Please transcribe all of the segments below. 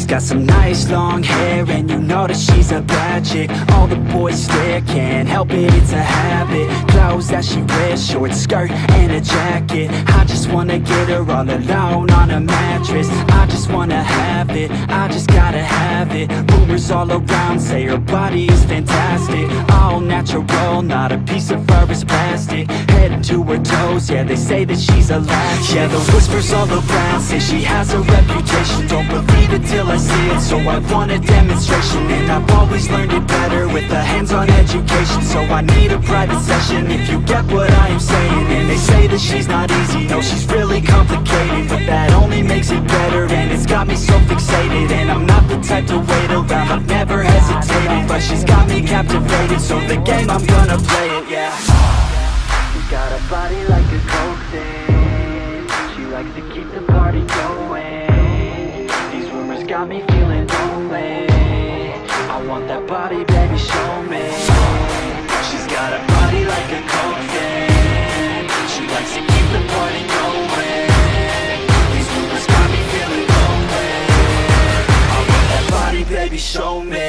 got some nice long hair, and you know that she's a bad chick. All the boys stare, can't help it, it's a habit. Clothes that she wears, short skirt and a jacket. I just wanna get her all alone on a mattress. I just wanna have it, I just gotta have it. Rumors all around say her body is fantastic. All natural, not a piece of fur is plastic. Head to her toes, yeah, they say that she's a latch. Yeah, the whispers all around say she has a reputation. Don't believe it till I see it, so I want a demonstration. And I've always learned it better with a hands-on education. So I need a private session, if you get what I am saying. And they say that she's not easy, no, she's really complicated. But that only makes it better, and it's got me so fixated. And I'm not the type to wait around, I've never hesitated. But she's got me captivated, so the game, I'm gonna play it, yeah. She got a body like a coke thing. She likes to keep the party going. These rumors got me feeling lonely. I want that body, baby, show me. She's got a body like a coke thing. She likes to keep the party going. These rumors got me feeling lonely. I want that body, baby, show me.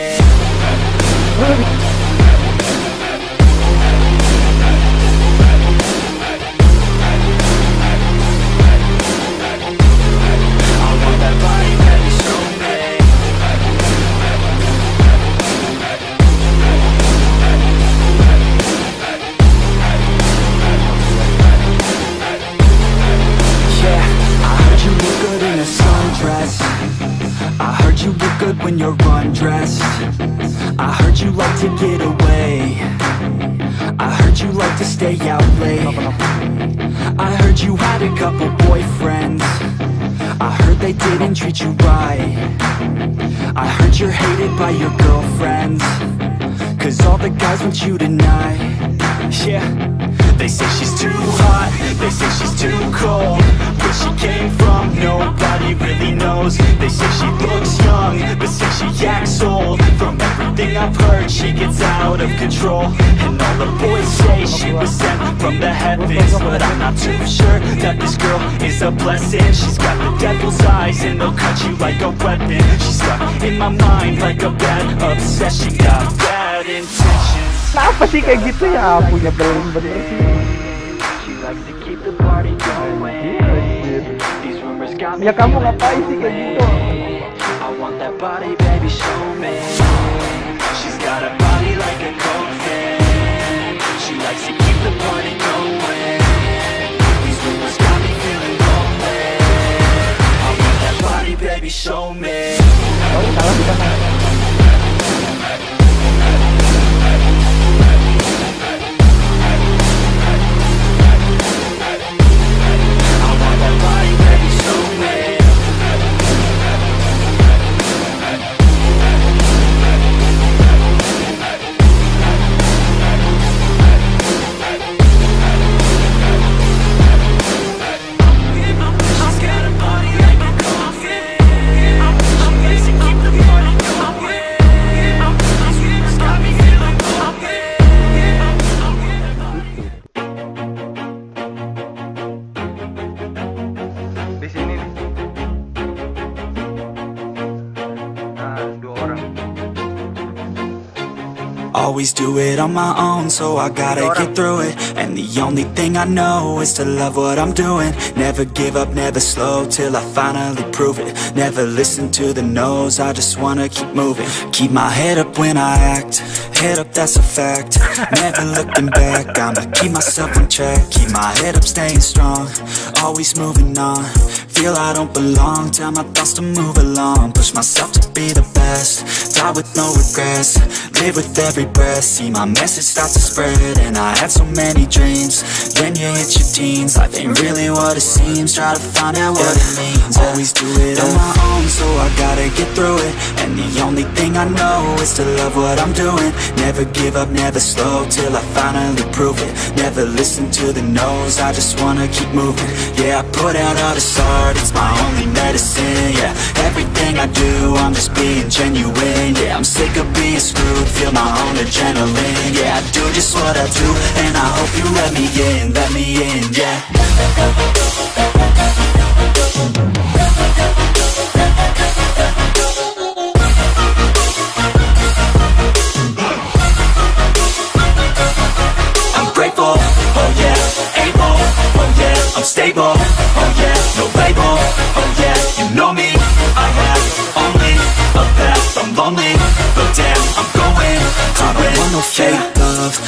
You look good when you're undressed. I heard you like to get away. I heard you like to stay out late. I heard you had a couple boyfriends. I heard they didn't treat you right. I heard you're hated by your girlfriends, 'cause all the guys want you tonight. Yeah, they say she's too hot, they say she's too cold. Where she came from, nobody really knows. They say she looks young, but say she acts old. From everything I've heard, she gets out of control. And all the boys say she was sent from the heavens, but I'm not too sure that this girl is a blessing. She's got the devil's eyes and they'll cut you like a weapon. She's stuck in my mind like a bad obsession. Got bad intentions. Kenapa sih kayak gitu ya? Punya bener-bener sih. She likes to keep the party going. These rumors got me. Ya kamu ngapain sih kayak gitu? I want that body, baby, show me. She's got a body like a coke fan. She likes to keep the party going. These rumors got me feeling lonely. I want that body, baby, show me. Oh, salah di sana. Always do it on my own, so I gotta get through it. And the only thing I know is to love what I'm doing. Never give up, never slow, till I finally prove it. Never listen to the no's, I just wanna keep moving. Keep my head up when I act, head up, that's a fact. Never looking back, I'ma keep myself on track. Keep my head up, staying strong, always moving on. Feel I don't belong, tell my thoughts to move along. Push myself to be the best, die with no regrets. Live with every breath, see my message start to spread. And I had so many dreams, then you hit your teens. Life ain't really what it seems, try to find out what it means. Always do it on my own, so I gotta get through it. And the only thing I know is to love what I'm doing. Never give up, never slow, till I finally prove it. Never listen to the no's, I just wanna keep moving. Yeah, I put out all this art, it's my only medicine. Yeah, everything I do, I'm just being genuine. Yeah, I'm sick of being screwed, feel my own adrenaline. Yeah, I do just what I do, and I hope you let me in, yeah.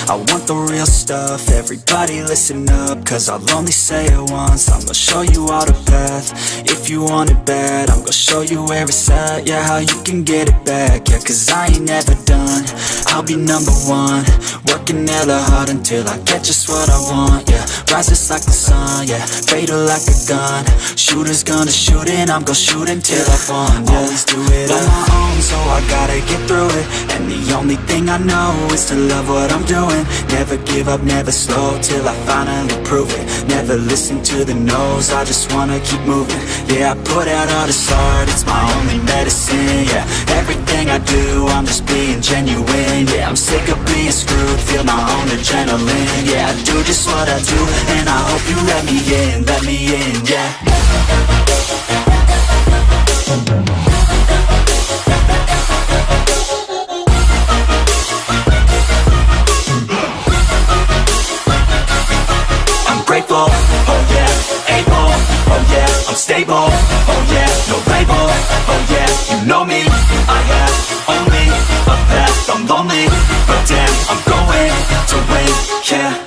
I want the real stuff, everybody listen up, cause I'll only say it once. I'm gonna show you all the path. If you want it bad, I'm gonna show you where it's at. Yeah, how you can get it back. Yeah, cause I ain't never done. I'll be number one, working hella hard until I get just what I want. Yeah, rises like the sun, yeah, fatal like a gun. Shooters gonna shoot and I'm gonna shoot until I won. Yeah, always do it on my own, so I gotta get through it. And the only thing I know is to love what I'm doing. Never give up, never slow, till I finally prove it. Never listen to the no's, I just wanna keep moving. Yeah, I put out all this art, it's my only medicine. Yeah, everything I do, I'm just being genuine. Yeah, I'm sick of being screwed, feel my own adrenaline. Yeah, I do just what I do, and I hope you let me in, yeah. Grateful, oh yeah, able, oh yeah, I'm stable, oh yeah, no label, oh yeah, you know me, I have only a path, I'm lonely, but damn, I'm going to win, yeah.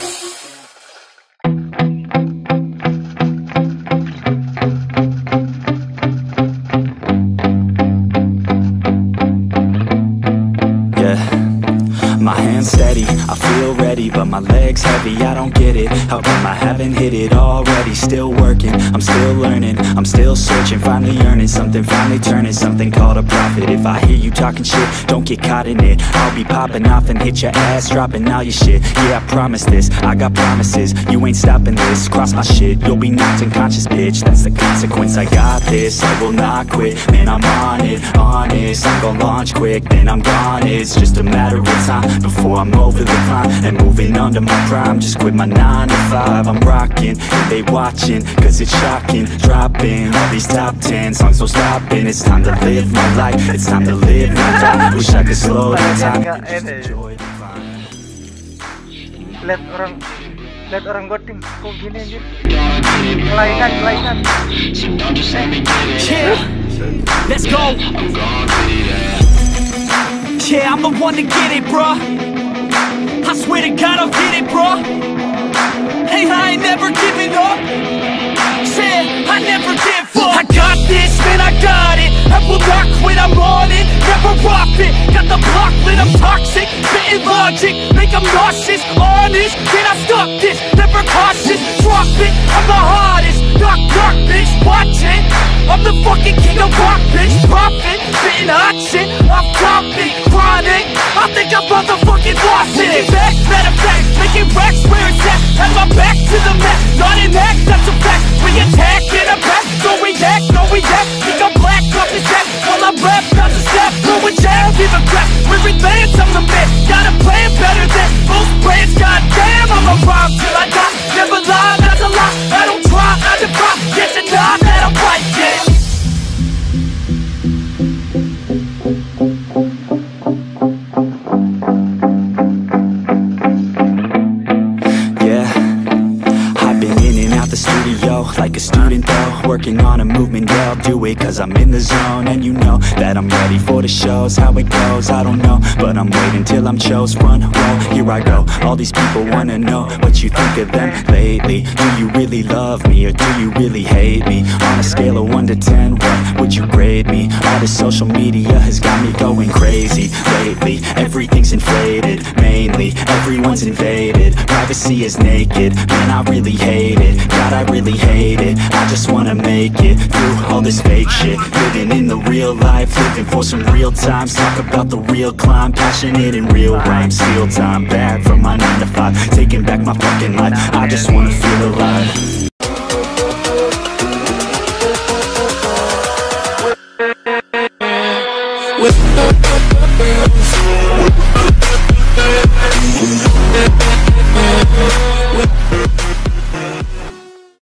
My hands steady, I feel ready, but my legs heavy, I don't get it. How come I haven't hit it already? Still working, I'm still learning, I'm still searching, finally earning something, finally turning something called a profit. If I hear you talking shit, don't get caught in it. I'll be popping off and hit your ass, dropping all your shit. Yeah, I promise this, I got promises, you ain't stopping this. Cross my shit, you'll be knocked unconscious, bitch. That's the consequence, I got this, I will not quit. Man, I'm on it, honest, I'm gon' launch quick, then I'm gone. It's just a matter of time before I'm over the climb and moving under my prime. Just quit my 9 to 5, I'm rocking and they watching, cause it's shocking. Dropping all these top 10 songs, no stopping. It's time to live my life, it's time to live my time. Wish I could slow down time, just enjoy the vibe. Lihat orang goting kok gini anjir. Kelainan. Yeah, let's go. Yeah, I'm the one to get it, bruh. I swear to God I'll get it, bruh. Hey, I ain't never giving up. Said I never give up. I got this, man, I got it. I will not quit, I'm on it. Never off it. Got the block lit, I'm toxic. Spitting logic, make them nauseous. Honest, can I stop this? Never cautious, drop it. I'm the hardest. Knock, knock, bitch, watch it. I'm the fucking king of rock, bitch. Profit, spitting hot shit. I'm topic, chronic. I think I'm motherfucking lost it. Making back, matter of fact, making racks where it's at. Have my back to the mat, not an act, that's a fact. We attack in a back, no react, no react. Think I'm black, off his back. While I rap, not to step, going down, give a crap. We're advanced, I'm the man. Got a plan better than most brands. Goddamn, I'm a rhyme till I die. Never lie, that's a lie. I don't try, I defy. Get to die, that I'm right, yeah. Like a student though, working on a movement, yeah, I'll do it cause I'm in the zone. And you know that I'm ready for the shows. How it goes, I don't know, but I'm waiting till I'm chose. Front row, here I go. All these people wanna know what you think of them lately. Do you really love me or do you really hate me? On a scale of 1 to 10, what would you grade me? All this social media has got me going crazy lately. Everything's inflated, mainly everyone's invaded. Privacy is naked, man, I really hate it. God, I really hate it. I just wanna make it through all this fake shit. Living in the real life, living for some real times. Talk about the real climb, passionate in real rhymes. Steal time back from my 9 to 5, taking back my fucking life. I just wanna feel alive.